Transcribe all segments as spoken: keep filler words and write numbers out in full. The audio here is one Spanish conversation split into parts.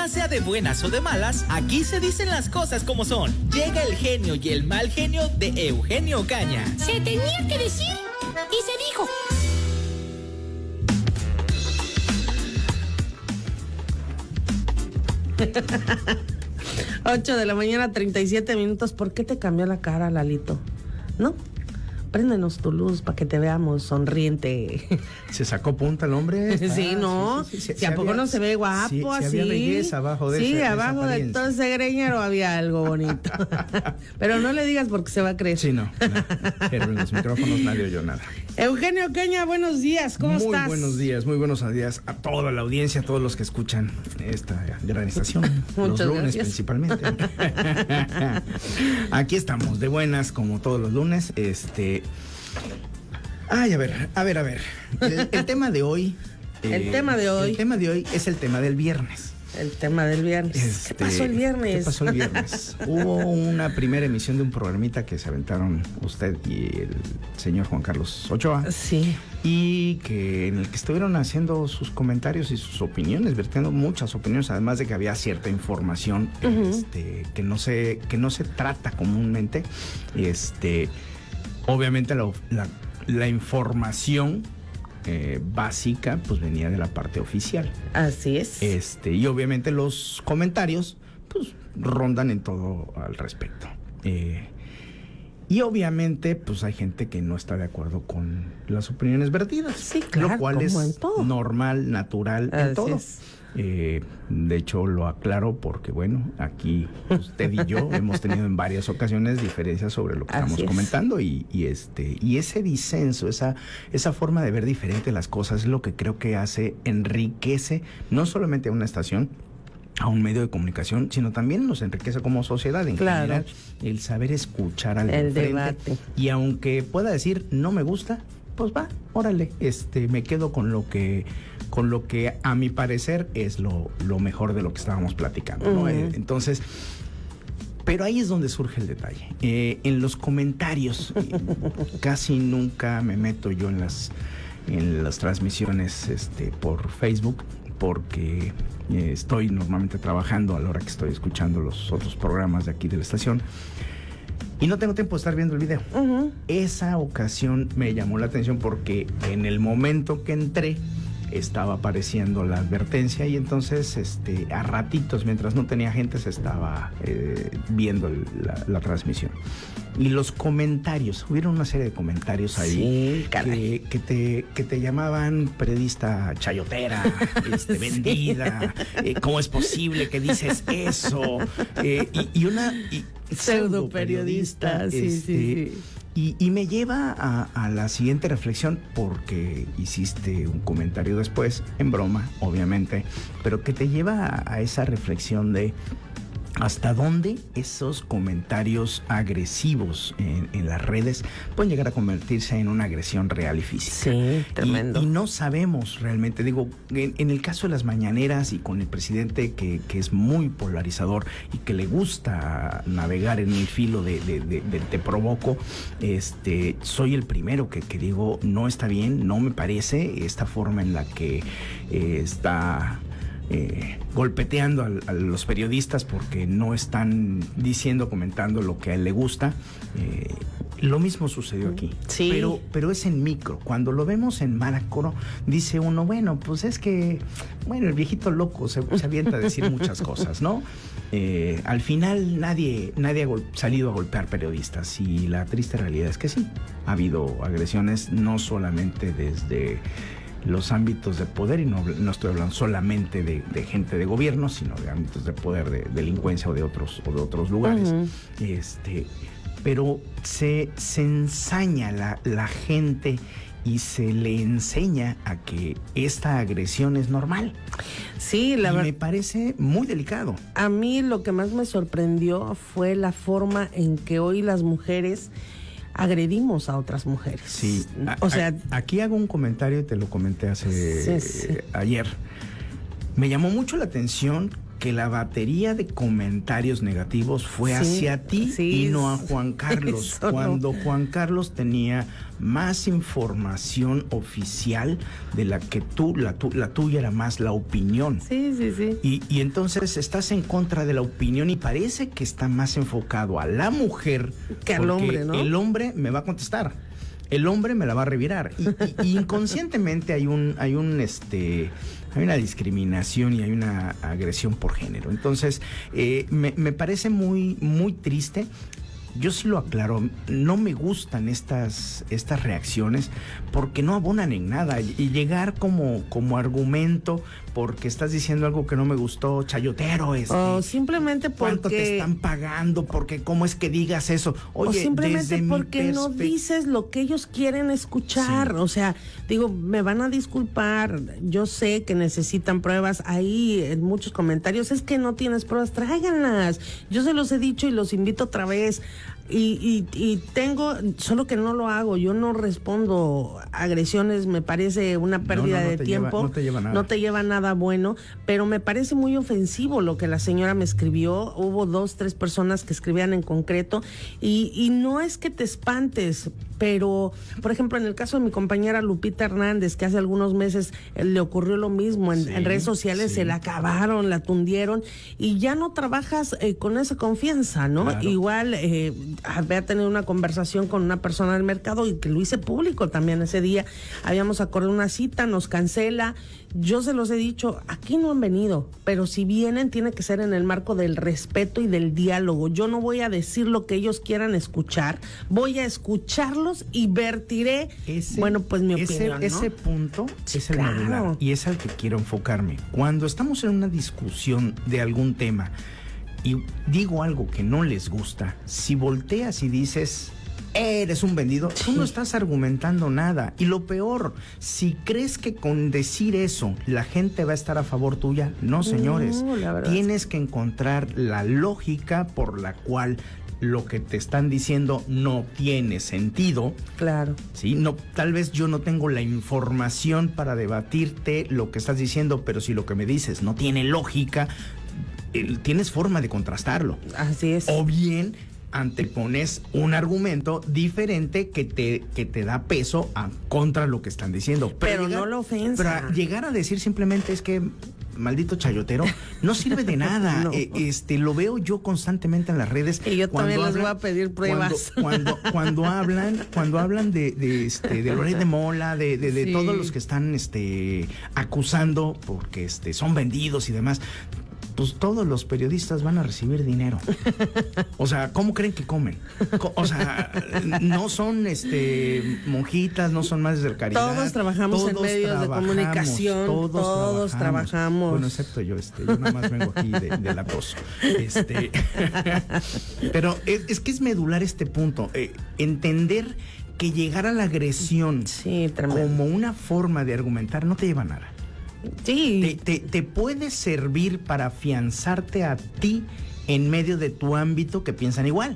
Ya sea de buenas o de malas, aquí se dicen las cosas como son. Llega el genio y el mal genio de Eugenio Ocaña. Se tenía que decir y se dijo. ocho de la mañana, treinta y siete minutos. ¿Por qué te cambió la cara, Lalito? ¿No? Préndenos tu luz para que te veamos sonriente. ¿Se sacó punta el hombre? Sí, ah, ¿no? Sí, sí, sí. Si ¿a poco había, no se ve guapo sí, así? Sí, había belleza abajo de Sí, esa, abajo de, esa de todo ese greñero había algo bonito. Pero no le digas porque se va a creer. Sí, no. no. Pero en los micrófonos nadie oyó nada. Eugenio Ocaña, buenos días, ¿cómo muy estás? Muy buenos días, muy buenos días a toda la audiencia, a todos los que escuchan esta gran estación. Los lunes gracias. Principalmente. Aquí estamos, de buenas, como todos los lunes. Este... Ay, a ver, a ver, a ver. El, el tema de hoy... El eh, tema de hoy. El tema de hoy es el tema del viernes. El tema del viernes. Este, ¿Qué pasó el viernes? ¿Qué pasó el viernes? Hubo una primera emisión de un programita que se aventaron usted y el señor Juan Carlos Ochoa. Sí. Y que en el que estuvieron haciendo sus comentarios y sus opiniones, vertiendo muchas opiniones, además de que había cierta información uh-huh. este, que no se, que no se trata comúnmente. Este, obviamente la, la, la información Eh, básica pues venía de la parte oficial. Así es. Este, y obviamente los comentarios pues rondan en todo al respecto. Eh, y obviamente pues hay gente que no está de acuerdo con las opiniones vertidas. Sí, claro, lo cual es en todo. normal, natural Así en todo. Es. Eh, de hecho lo aclaro porque bueno, aquí usted y yo hemos tenido en varias ocasiones diferencias sobre lo que Así estamos es. comentando y, y este y ese disenso, esa esa forma de ver diferente las cosas es lo que creo que hace, enriquece no solamente a una estación, a un medio de comunicación, sino también nos enriquece como sociedad en claro. general el saber escuchar al el frente. debate. Y aunque pueda decir no me gusta, pues va, órale, este me quedo con lo que con lo que a mi parecer es lo, lo mejor de lo que estábamos platicando, ¿no? Uh-huh. Entonces, pero ahí es donde surge el detalle. Eh, en los comentarios, casi nunca me meto yo en las, en las transmisiones este, por Facebook, porque eh, estoy normalmente trabajando a la hora que estoy escuchando los otros programas de aquí de la estación. Y no tengo tiempo de estar viendo el video. Uh-huh. Esa ocasión me llamó la atención porque en el momento que entré, estaba apareciendo la advertencia y entonces este a ratitos, mientras no tenía gente, se estaba eh, viendo el, la, la transmisión. Y los comentarios, hubieron una serie de comentarios ahí sí, que, que, te, que te llamaban periodista chayotera, este, vendida, sí. eh, ¿cómo es posible que dices eso? Eh, y, y una... Y, pseudo periodista, sí, este, sí, sí. Y, y me lleva a, a la siguiente reflexión, porque hiciste un comentario después, en broma, obviamente, pero que te lleva a, a esa reflexión de hasta dónde esos comentarios agresivos en, en las redes pueden llegar a convertirse en una agresión real y física. Sí, tremendo. Y, y no sabemos realmente, digo, en, en el caso de las mañaneras y con el presidente que, que es muy polarizador y que le gusta navegar en el filo de, de, de, de te provoco, este, soy el primero que, que digo, no está bien, no me parece esta forma en la que eh, está... Eh, golpeteando a, a los periodistas porque no están diciendo, comentando lo que a él le gusta. Eh, lo mismo sucedió aquí. Sí. Pero, pero es en micro. Cuando lo vemos en macro, dice uno, bueno, pues es que, bueno, el viejito loco se, se avienta a decir muchas cosas, ¿no? Eh, al final nadie, nadie ha gol- salido a golpear periodistas y la triste realidad es que sí, ha habido agresiones no solamente desde los ámbitos de poder, y no, no estoy hablando solamente de, de gente de gobierno, sino de ámbitos de poder, de delincuencia o de otros, o de otros lugares. Uh-huh. Este, pero se, se ensaña la, la gente y se le enseña a que esta agresión es normal. Sí, la verdad. Me parece muy delicado. A mí lo que más me sorprendió fue la forma en que hoy las mujeres agredimos a otras mujeres. Sí. O sea, a, aquí hago un comentario y te lo comenté hace sí, sí. Eh, ayer. Me llamó mucho la atención porque la batería de comentarios negativos fue Sí, hacia ti sí, y no a Juan Carlos, eso no. cuando Juan Carlos tenía más información oficial de la que tú, la, tu, la tuya era más la opinión. Sí, sí, sí. Y, y entonces estás en contra de la opinión y parece que está más enfocado a la mujer que al hombre, ¿no? El hombre me va a contestar, el hombre me la va a revirar. Y, y, y inconscientemente hay un, hay un, este, hay una discriminación y hay una agresión por género. Entonces, eh, me, me parece muy, muy triste. Yo sí lo aclaro, no me gustan estas, estas reacciones porque no abonan en nada. Y llegar como, como argumento porque estás diciendo algo que no me gustó, chayotero, este, O simplemente porque... ¿cuánto te están pagando? Porque ¿cómo es que digas eso? Oye, o simplemente desde porque mi no perspe- dices lo que ellos quieren escuchar. Sí. O sea, digo, me van a disculpar, yo sé que necesitan pruebas. Ahí en muchos comentarios, es que no tienes pruebas, tráiganlas. Yo se los he dicho y los invito otra vez. Y, y, y tengo, solo que no lo hago, yo no respondo agresiones, me parece una pérdida No, no, no de te tiempo, lleva- no te lleva nada. no te lleva nada bueno, pero me parece muy ofensivo lo que la señora me escribió. Hubo dos, tres personas que escribían en concreto y, y no es que te espantes, pero por ejemplo en el caso de mi compañera Lupita Hernández, que hace algunos meses eh, le ocurrió lo mismo en, Sí, en redes sociales, sí. se la acabaron, la tundieron y ya no trabajas eh, con esa confianza, ¿no? Claro. Igual eh, había tenido una conversación con una persona del mercado y que lo hice público también ese día. Habíamos acordado una cita, nos cancela. Yo se los he dicho, aquí no han venido, pero si vienen tiene que ser en el marco del respeto y del diálogo. Yo no voy a decir lo que ellos quieran escuchar, voy a escucharlos y vertiré, Ese, bueno, pues mi ese, opinión, ¿no? ese punto Sí, es el claro. medular y es al que quiero enfocarme. Cuando estamos en una discusión de algún tema y digo algo que no les gusta, si volteas y dices, eres un vendido, Sí. tú no estás argumentando nada. Y lo peor, si crees que con decir eso la gente va a estar a favor tuya, no, señores. No, la verdad. Tienes que encontrar la lógica por la cual lo que te están diciendo no tiene sentido. Claro. Sí, no, tal vez yo no tengo la información para debatirte lo que estás diciendo, pero si lo que me dices no tiene lógica, eh, tienes forma de contrastarlo. Así es. O bien antepones un argumento diferente que te, que te da peso a contra lo que están diciendo. Pero no la ofensa. Pero a llegar a decir simplemente es que maldito chayotero no sirve de nada. No. Eh, este lo veo yo constantemente en las redes. Y yo cuando también les voy a pedir pruebas. Cuando, cuando, cuando hablan, cuando hablan de, de este de Loret de Mola, de, de, de Sí. todos los que están este acusando porque este son vendidos y demás. Pues todos los periodistas van a recibir dinero. O sea, ¿cómo creen que comen? Co- O sea, no son este monjitas, no son madres de caridad. Todos trabajamos en medios de comunicación, todos trabajamos. Bueno, excepto yo, este, yo nada más vengo aquí de, de la tos. Este, pero es, es que es medular este punto. Eh, entender que llegar a la agresión Sí, tremendo. como una forma de argumentar no te lleva a nada. Sí. Te, te, te puede servir para afianzarte a ti en medio de tu ámbito que piensan igual.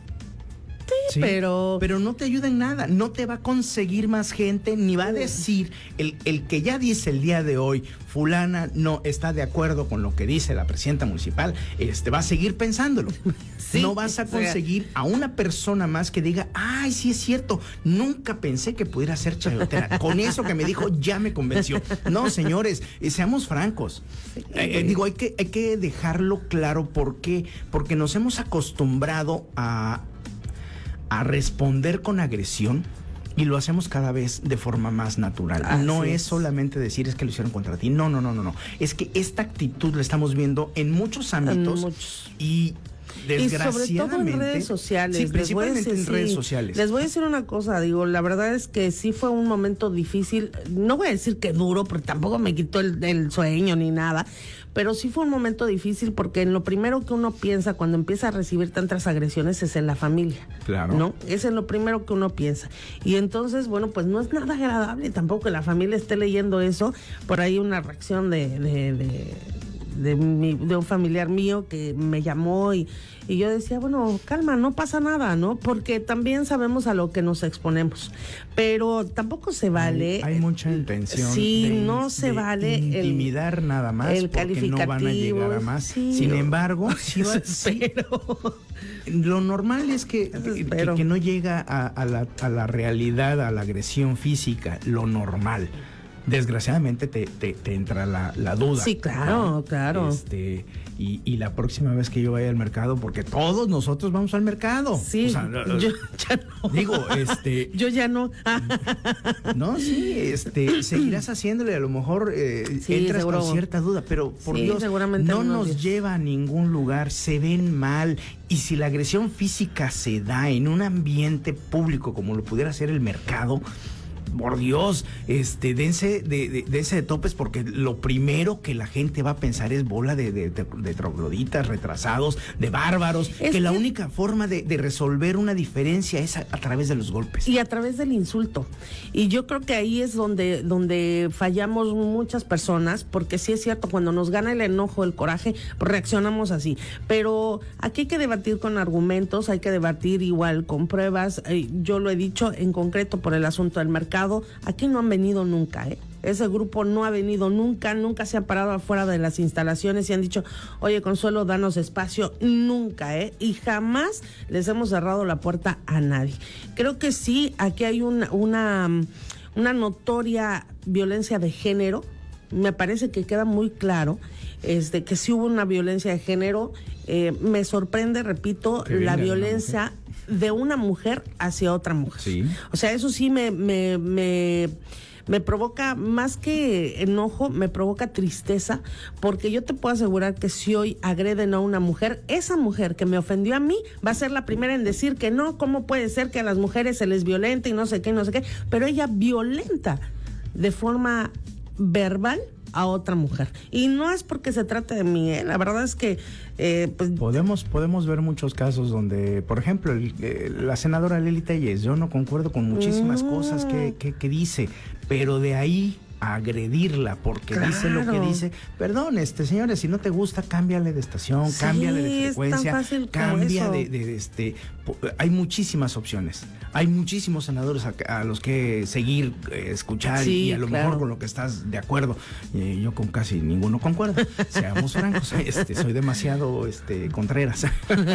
Sí, pero... Pero no te ayuda en nada, no te va a conseguir más gente, ni va a decir, el, el que ya dice el día de hoy, fulana no está de acuerdo con lo que dice la presidenta municipal, este va a seguir pensándolo. Sí, no vas a conseguir a una persona más que diga, ay, sí es cierto, nunca pensé que pudiera ser chayotera. Con eso que me dijo ya me convenció. No, señores, eh, seamos francos. Eh, eh, digo, hay que, hay que dejarlo claro. ¿Por qué? Porque nos hemos acostumbrado a, a responder con agresión. Y lo hacemos cada vez de forma más natural. Así no es es. solamente decir es que lo hicieron contra ti. No, no, no, no, no. Es que esta actitud la estamos viendo en muchos ámbitos. En muchos. Y desgraciadamente. Y sobre todo en redes sociales. Sí, Les voy a principalmente decir, en redes sí. sociales. Les voy a decir una cosa, digo, la verdad es que sí fue un momento difícil. No voy a decir que duro, porque tampoco me quitó el, el sueño ni nada. Pero sí fue un momento difícil porque en lo primero que uno piensa cuando empieza a recibir tantas agresiones es en la familia. Claro. ¿No? Es en lo primero que uno piensa. Y entonces, bueno, pues no es nada agradable tampoco que la familia esté leyendo eso. Por ahí una reacción de... de, de de, mi, de un familiar mío que me llamó y, y yo decía, bueno, calma, no pasa nada, ¿no? Porque también sabemos a lo que nos exponemos, pero tampoco se vale. Hay, hay mucha intención. Sí, de, no se de vale intimidar el, nada más el porque no van a llegar a más. Sí, Sin embargo, sí va, sí, lo normal es que, que, que no llega a, a, la, a la realidad, a la agresión física, lo normal. Desgraciadamente te, te, te entra la, la duda. Sí, claro, ¿no? Claro. Este, y, y la próxima vez que yo vaya al mercado, porque todos nosotros vamos al mercado. Sí, o sea, yo ya no. Digo, este... yo ya no. No, sí, este, seguirás haciéndole, a lo mejor eh, sí, entras seguro. con cierta duda, pero por sí, Dios, no nos días. lleva a ningún lugar, se ven mal. Y si la agresión física se da en un ambiente público como lo pudiera ser el mercado, por Dios, este, dense de, de, de ese de topes, porque lo primero que la gente va a pensar es bola de, de, de, de trogloditas, retrasados, de bárbaros, es que, que la única forma de, de resolver una diferencia es a, a través de los golpes. Y a través del insulto. Y yo creo que ahí es donde, donde fallamos muchas personas, porque sí es cierto, cuando nos gana el enojo, el coraje, pues reaccionamos así. Pero aquí hay que debatir con argumentos, hay que debatir igual con pruebas. Eh, yo lo he dicho en concreto por el asunto del mercado. Aquí no han venido nunca, ¿eh? Ese grupo no ha venido nunca, nunca se ha parado afuera de las instalaciones y han dicho, oye, Consuelo, danos espacio, nunca, ¿eh? Y jamás les hemos cerrado la puerta a nadie. Creo que sí, aquí hay una, una, una notoria violencia de género, me parece que queda muy claro, este, que sí hubo una violencia de género, eh, me sorprende, repito, la violencia de una mujer hacia otra mujer. Sí. O sea, eso sí me, me, me, me provoca, más que enojo, me provoca tristeza, porque yo te puedo asegurar que si hoy agreden a una mujer, esa mujer que me ofendió a mí va a ser la primera en decir que no, ¿cómo puede ser que a las mujeres se les violente y no sé qué, no sé qué? Pero ella violenta de forma verbal a otra mujer. Y no es porque se trate de mí, ¿eh? La verdad es que... Eh, pues, podemos, podemos ver muchos casos donde, por ejemplo, el, eh, la senadora Lili Telles, yo no concuerdo con muchísimas no. cosas que, que, que dice, pero de ahí a agredirla porque claro. dice lo que dice, perdón, este señores, si no te gusta, cámbiale de estación, sí, cámbiale de frecuencia, es tan fácil cambia de, de, de este, hay muchísimas opciones, hay muchísimos senadores a, a los que seguir, eh, escuchar sí, y a lo claro. mejor con lo que estás de acuerdo, eh, yo con casi ninguno concuerdo, seamos francos, este, soy demasiado este, Contreras,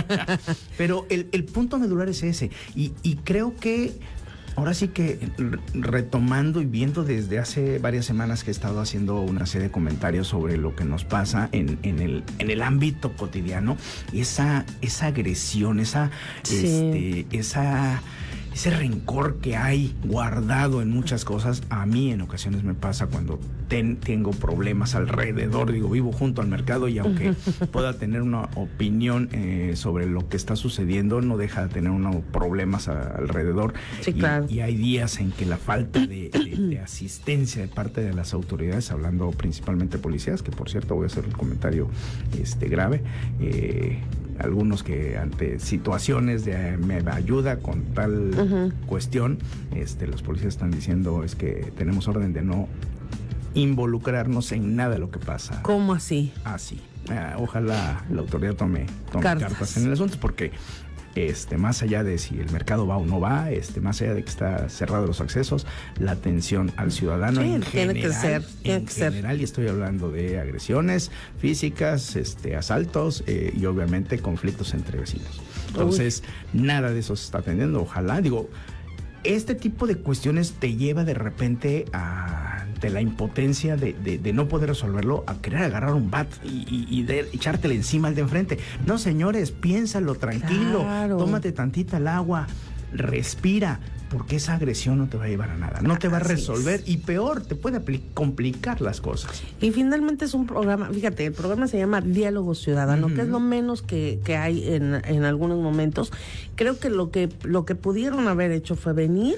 pero el, el punto medular es ese, y, y creo que ahora sí que retomando y viendo desde hace varias semanas que he estado haciendo una serie de comentarios sobre lo que nos pasa en, en, el, en el ámbito cotidiano, esa, esa agresión, esa, sí. este, esa, ese rencor que hay guardado en muchas cosas, a mí en ocasiones me pasa cuando ten, tengo problemas alrededor, digo, vivo junto al mercado y aunque pueda tener una opinión eh, sobre lo que está sucediendo, no deja de tener unos problemas a, alrededor. Sí, y, claro. y hay días en que la falta de, de, de asistencia de parte de las autoridades, hablando principalmente de policías, que por cierto voy a hacer un comentario este, grave, eh, algunos que ante situaciones de me ayuda con tal uh-huh. cuestión, este, los policías están diciendo es que tenemos orden de no involucrarnos en nada de lo que pasa. ¿Cómo así? Así. Ah, ojalá la autoridad tome, tome cartas. cartas en el asunto, porque este, más allá de si el mercado va o no va, este, más allá de que está cerrado los accesos, la atención al ciudadano sí, en tiene general, que ser, tiene en que general ser. Y estoy hablando de agresiones físicas, este, asaltos eh, y obviamente conflictos entre vecinos. Entonces, Uy. nada de eso se está atendiendo. Ojalá, digo, este tipo de cuestiones te lleva de repente a de la impotencia de, de, de no poder resolverlo, a querer agarrar un bat y, y, y de echártele encima al de enfrente. No, señores, piénsalo, tranquilo, claro. tómate tantita el agua, respira, porque esa agresión no te va a llevar a nada, no te va a resolver y peor, te puede complicar las cosas. Y finalmente es un programa, fíjate, el programa se llama Diálogo Ciudadano, uh-huh. que es lo menos que, que hay en, en algunos momentos. Creo que lo que lo que pudieron haber hecho fue venir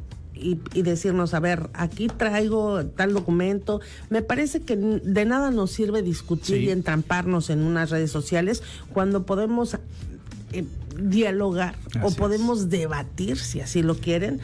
Y, y decirnos, a ver, aquí traigo tal documento. Me parece que de nada nos sirve discutir sí. y entramparnos en unas redes sociales cuando podemos eh, dialogar Así o es. podemos debatir, si así lo quieren,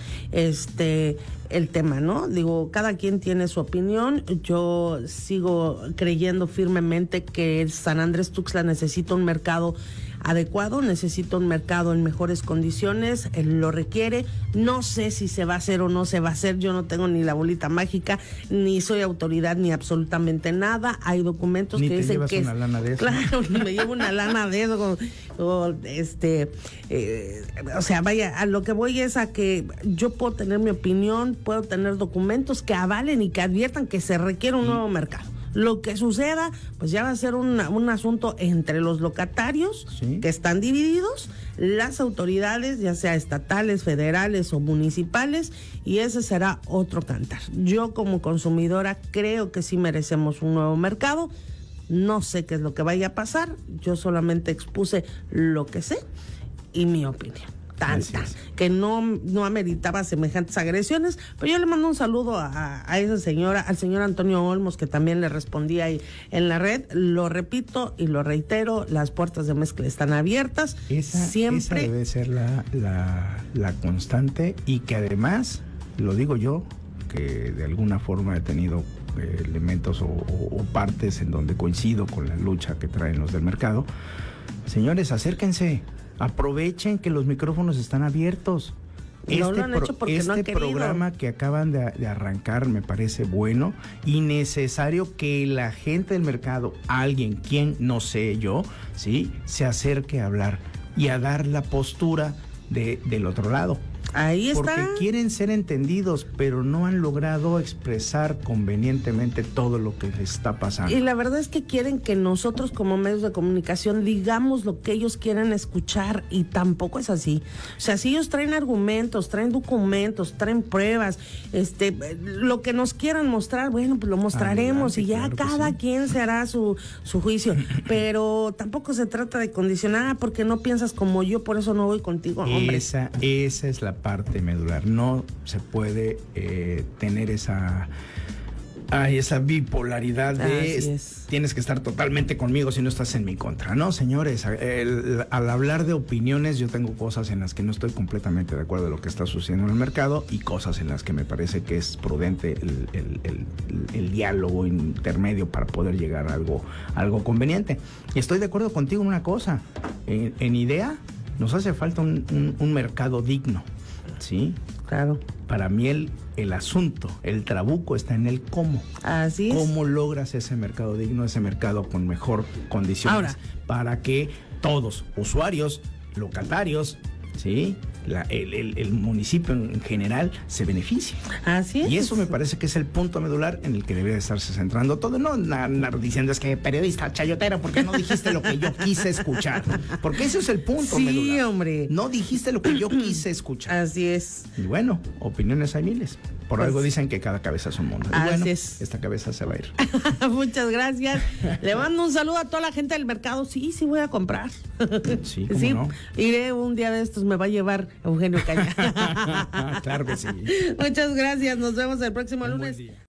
este el tema, ¿no? Digo, cada quien tiene su opinión. Yo sigo creyendo firmemente que San Andrés Tuxtla necesita un mercado adecuado, necesita un mercado en mejores condiciones, él lo requiere. No sé si se va a hacer o no se va a hacer, yo no tengo ni la bolita mágica, ni soy autoridad, ni absolutamente nada. Hay documentos Ni que te dicen llevas que una es, lana de eso. claro, ni me llevo una lana de eso, o, o, este, eh, o sea, vaya, a lo que voy es a que yo puedo tener mi opinión, puedo tener documentos que avalen y que adviertan que se requiere un nuevo mercado. Lo que suceda, pues ya va a ser un, un asunto entre los locatarios, sí, que están divididos, las autoridades, ya sea estatales, federales o municipales, y ese será otro cantar. Yo como consumidora creo que sí merecemos un nuevo mercado. No sé qué es lo que vaya a pasar, yo solamente expuse lo que sé y mi opinión. Tanta, que no, no ameritaba semejantes agresiones, pero yo le mando un saludo a, a esa señora, al señor Antonio Olmos, que también le respondí ahí en la red. Lo repito y lo reitero, las puertas de mezcla están abiertas. Esa, siempre esa debe ser la, la, la constante, y que además, lo digo yo, que de alguna forma he tenido eh, elementos o, o, o partes en donde coincido con la lucha que traen los del mercado. Señores, acérquense. Aprovechen que los micrófonos están abiertos. No Este, lo han hecho porque este no han querido. programa que acaban de, de arrancar me parece bueno y necesario que la gente del mercado, alguien, quien no sé yo, ¿sí?, se acerque a hablar y a dar la postura de, del otro lado. ahí está. Porque quieren ser entendidos, pero no han logrado expresar convenientemente todo lo que les está pasando. Y la verdad es que quieren que nosotros como medios de comunicación digamos lo que ellos quieren escuchar, y tampoco es así. O sea, si ellos traen argumentos, traen documentos, traen pruebas, este, lo que nos quieran mostrar, bueno, pues lo mostraremos. Adelante, y ya claro cada sí. quien se hará su, su juicio. Pero tampoco se trata de condicionar, ah, porque no piensas como yo, por eso no voy contigo, hombre. Esa, esa es la parte medular. No se puede eh, tener esa ay, esa bipolaridad de tienes que estar totalmente conmigo si no estás en mi contra. No, señores, el, al hablar de opiniones, yo tengo cosas en las que no estoy completamente de acuerdo de lo que está sucediendo en el mercado, y cosas en las que me parece que es prudente el, el, el, el diálogo intermedio para poder llegar a algo, algo conveniente. Y estoy de acuerdo contigo en una cosa. En, en idea nos hace falta un, un, un mercado digno. ¿Sí? Claro. Para mí el, el asunto, el trabuco está en el cómo. Así es. ¿Cómo logras ese mercado digno, ese mercado con mejor condiciones? Ahora, para que todos, usuarios, locatarios, ¿sí?, La, el, el, el municipio en general se beneficie. Así es. Y eso me parece que es el punto medular en el que debería estarse centrando todo. No andar diciendo es que periodista chayotero, ¿por qué no dijiste lo que yo quise escuchar? Porque ese es el punto sí, medular. Sí, hombre. No dijiste lo que yo quise escuchar. Así es. Y bueno, opiniones hay miles. Por pues, algo dicen que cada cabeza es un mundo. Y así bueno, es. Esta cabeza se va a ir. Muchas gracias. Le mando un saludo a toda la gente del mercado. Sí, sí voy a comprar. Sí, ¿cómo sí, no? Iré un día de estos, me va a llevar Eugenio Caña. Claro que sí. Muchas gracias. Nos vemos el próximo lunes.